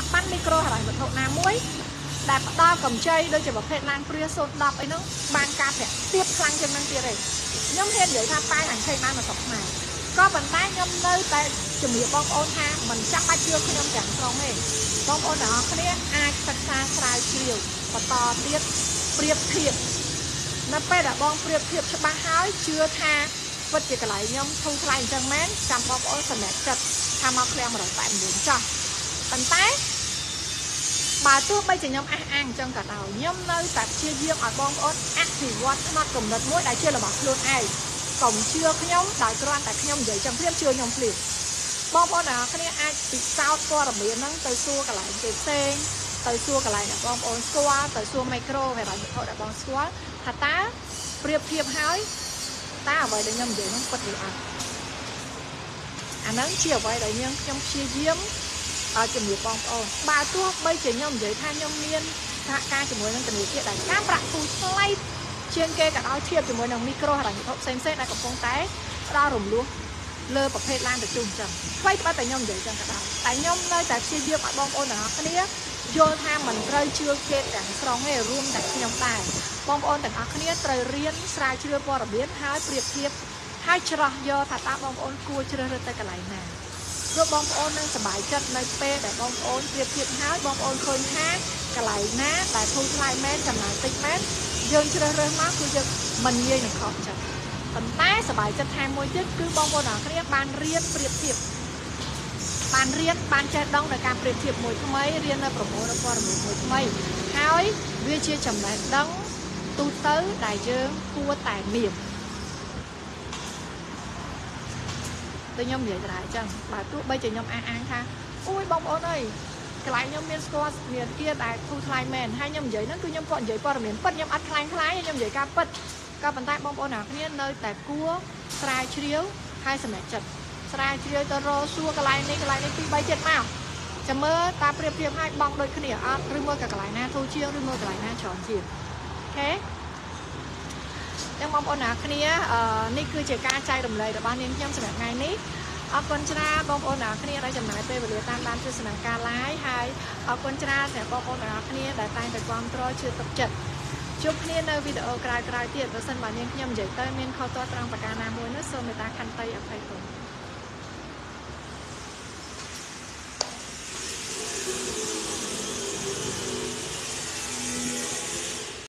ban micro hả vật thụ nào muối đạp đo cầm chay đôi chỉ bảo phê lan pria sốt đọc ấy nó ban ca thẻ tiếp khăn chân năng kia đây nhóm hiện vậy tham tay ảnh thay ban mà sọc này có bàn tay nhóm nơi tại chuẩn bị bom ôn ha mình chắc ai chưa khi nhóm chẳng không hề bom ôn đó cái này ai thật xa sai chiều và to tiết priệp thiệp nó phải đã bom priệp thiệp cho ba hói chưa tha vật chỉ cái lại nhóm thu lại chân mến chăm bom ôn sần đẹp chật tham mọc leo mà đọc tại muốn cho bàn tay bà tôi bây giờ nhóm ăn trong cả đầu nhóm nơi tại chia riêng ở bom ôn ăn thì quạt mặt cùng đợt mỗi đại chia là bảo luôn ai cổng chưa cái nhóm đại cơ quan tại nhóm vậy trong phim chưa nhóm liền bom ôn nào cái này ai bị sao qua là biến nó tới xua cả lại cái sen tới xua cả lại là bom ôn xua tới xua micro hay là hội đại bom xua thật tá priệp thiệp hói ta ở vậy để nhóm vậy nó quật được anh nắng chiều vậy đấy nhưng nhóm chia riêng ở chừng một bom ôn bà tôi bây giờ nhóm vậy tha nhóm miên hạ ca chỉ muốn năng tình kia đại cam bạc phù slide trên kê cả đó chiaជាមួយនឹង micro ហើយ hộp xem xét ដែលកំពុងតែផ្ដល់រំលោះលើប្រភេទឡានទៅជុំចឹងថ្មីត្បិតតែខ្ញុំនិយាយចឹងក៏ដោយតែខ្ញុំនៅតែព្យាយាមឲ្យបងប្អូនទាំងអស់គ្នាយល់ថាមិនត្រូវជឿគេទាំងស្រុងទេរួមទាំងខ្ញុំដែរបងប្អូនទាំងអស់គ្នាត្រូវរៀនស្រាវជ្រាវព័ត៌មានហើយប្រៀបធៀបហើយច្រោះយកថាតើបងប្អូនគួរជ្រើសរើសទៅកន្លែងណាព្រោះបងប្អូននឹងសប្បាយចិត្តនៅពេលដែលបងប្អូនប្រៀបធៀបហើយបងប្អូនឃើញថាកន្លែងណាដែលធូរថ្លៃមែនចំណាយតិចមែនយើងជ្រើសរើសមកគឺយើងមិនងាយនឹងខកចិត្តប៉ុន្តែសប្បាយចិត្តថែមមួយទៀតគឺបងប្អូនទាំងគ្នាបានរៀនប្រៀបធៀបបានរៀនបានចេះដឹងដល់ការប្រៀបធៀបមួយថ្មីរៀននៅប្រមូលព័ត៌មានមួយថ្មីហើយវាជាចំណេះដឹងទូទៅដែលយើងគួរតែមានតែខ្ញុំនិយាយតែអញ្ចឹងបើទោះបីជាខ្ញុំអាងថាអូយបងប្អូនអើយកន្លែងខ្ញុំមានស្គាល់មានkiaដែលធូរថ្លៃមែនហើយខ្ញុំនិយាយហ្នឹងគឺខ្ញុំគាត់និយាយព័ត៌មានពិតខ្ញុំអត់ខ្លាំងខ្ញុំនិយាយការពិតក៏ប៉ុន្តែបងប្អូនអ្នកគ្នានៅតែគួរស្រាវជ្រាវហើយសម្រេចចិត្តស្រាវជ្រាវទៅរកសួរកន្លែងនេះ2 3ចិត្តមកចាំមើលតាប្រៀបធៀបឲ្យបងដូចគ្នាអត់ឬមើលកន្លែងណាធូរជាងឬមើលកន្លែងណាច្រើនជាងអូខេទាំងបងប្អូនអ្នកគ្នានេះគឺជាការចែករំលែករបស់នាងខ្ញុំសម្រាប់ថ្ងៃនេះអរគុណច្រើនបងប្អូនទាំងអស់គ្នាដែលចំណាយពេលវេលាតាមដានទស្សនាការ live ហើយអរគុណច្រើនសម្រាប់បងប្អូនទាំងអស់គ្នាដែលតែងតែគាំទ្រជឿទុកចិត្តជួបគ្នានៅវីដេអូក្រោយៗទៀតបើសិនបើនាងខ្ញុំនិយាយទៅមានខុសទាស់ត្រង់ប្រការណាមួយនោះសូមមេត្តាខន្តីអភ័យទោស